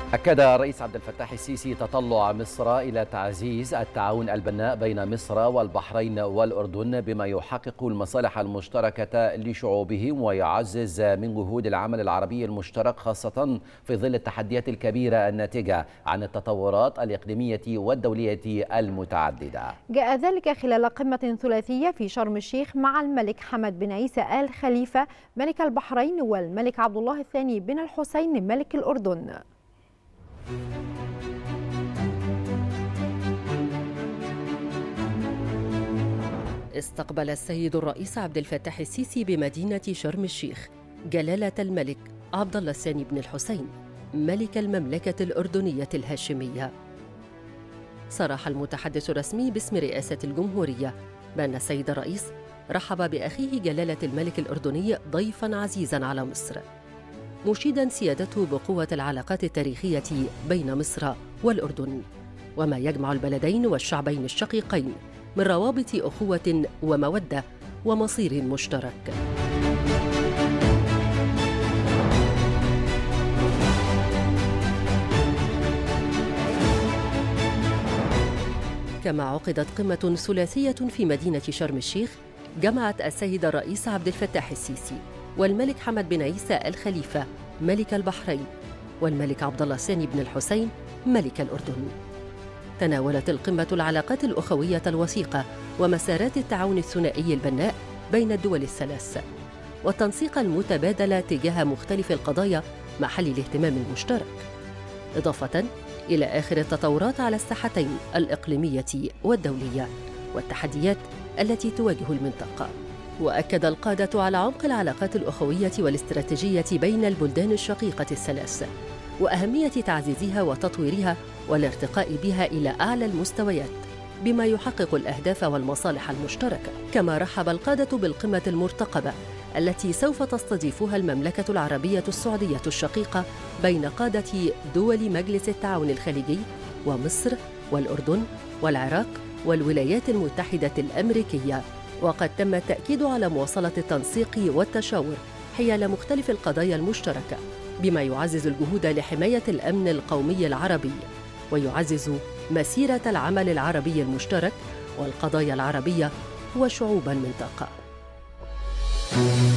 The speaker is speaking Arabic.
أكد الرئيس عبد الفتاح السيسي تطلع مصر إلى تعزيز التعاون البناء بين مصر والبحرين والأردن بما يحقق المصالح المشتركة لشعوبهم ويعزز من جهود العمل العربي المشترك، خاصة في ظل التحديات الكبيرة الناتجة عن التطورات الإقليمية والدولية المتعددة. جاء ذلك خلال قمة ثلاثية في شرم الشيخ مع الملك حمد بن عيسى آل خليفة ملك البحرين والملك عبد الله الثاني بن الحسين ملك الأردن. استقبل السيد الرئيس عبد الفتاح السيسي بمدينة شرم الشيخ جلالة الملك عبد الله الثاني بن الحسين ملك المملكة الأردنية الهاشمية. صرح المتحدث الرسمي باسم رئاسة الجمهورية بأن السيد الرئيس رحب بأخيه جلالة الملك الأردني ضيفاً عزيزاً على مصر، مشيداً سيادته بقوة العلاقات التاريخية بين مصر والأردن وما يجمع البلدين والشعبين الشقيقين من روابط أخوة ومودة ومصير مشترك. كما عقدت قمة ثلاثية في مدينة شرم الشيخ جمعت السيد الرئيس عبد الفتاح السيسي والملك حمد بن عيسى آل خليفة ملك البحرين والملك عبد الله الثاني بن الحسين ملك الأردن. تناولت القمة العلاقات الأخوية الوثيقة ومسارات التعاون الثنائي البناء بين الدول الثلاث والتنسيق المتبادل تجاه مختلف القضايا محل الاهتمام المشترك، إضافة إلى آخر التطورات على الساحتين الإقليمية والدولية والتحديات التي تواجه المنطقة. وأكد القادة على عمق العلاقات الأخوية والاستراتيجية بين البلدان الشقيقة الثلاث وأهمية تعزيزها وتطويرها والارتقاء بها إلى أعلى المستويات بما يحقق الأهداف والمصالح المشتركة. كما رحب القادة بالقمة المرتقبة التي سوف تستضيفها المملكة العربية السعودية الشقيقة بين قادة دول مجلس التعاون الخليجي ومصر والأردن والعراق والولايات المتحدة الأمريكية. وقد تم التأكيد على مواصلة التنسيق والتشاور حيال مختلف القضايا المشتركة بما يعزز الجهود لحماية الأمن القومي العربي ويعزز مسيرة العمل العربي المشترك والقضايا العربية وشعوب المنطقة.